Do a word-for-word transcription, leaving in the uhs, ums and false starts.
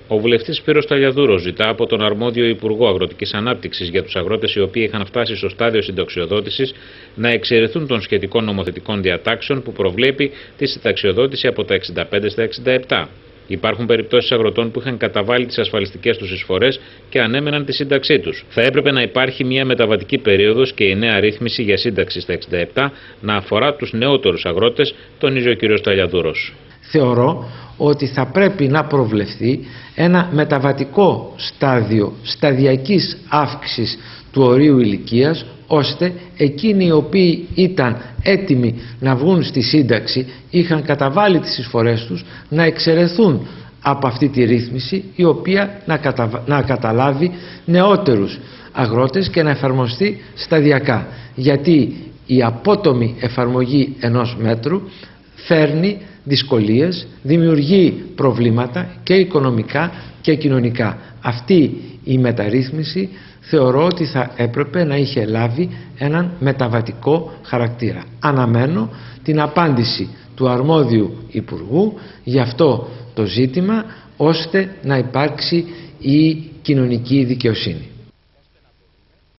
Ο βουλευτής Σπύρος Ταλιαδούρος ζητά από τον αρμόδιο Υπουργό Αγροτικής Ανάπτυξης για τους αγρότες οι οποίοι είχαν φτάσει στο στάδιο συνταξιοδότησης να εξαιρεθούν των σχετικών νομοθετικών διατάξεων που προβλέπει τη συνταξιοδότηση από τα εξήντα πέντε στα εξήντα επτά. Υπάρχουν περιπτώσεις αγροτών που είχαν καταβάλει τις ασφαλιστικές τους εισφορές και ανέμεναν τη σύνταξή τους. Θα έπρεπε να υπάρχει μια μεταβατική περίοδος και η νέα ρύθμιση για σύνταξη στα εξήντα επτά να αφορά τους νεότερους αγρότες, τονίζει ο κ. Ταλιαδούρος. Θεωρώ ότι θα πρέπει να προβλεφθεί ένα μεταβατικό στάδιο σταδιακής αύξησης του ορίου ηλικίας, ώστε εκείνοι οι οποίοι ήταν έτοιμοι να βγουν στη σύνταξη, είχαν καταβάλει τις εισφορές τους, να εξαιρεθούν από αυτή τη ρύθμιση, η οποία να, κατα... να καταλάβει νεότερους αγρότες και να εφαρμοστεί σταδιακά, γιατί η απότομη εφαρμογή ενός μέτρου φέρνει δυσκολίες, δημιουργεί προβλήματα και οικονομικά και κοινωνικά. Αυτή η μεταρρύθμιση θεωρώ ότι θα έπρεπε να είχε λάβει έναν μεταβατικό χαρακτήρα. Αναμένω την απάντηση του αρμόδιου Υπουργού για αυτό το ζήτημα, ώστε να υπάρξει η κοινωνική δικαιοσύνη.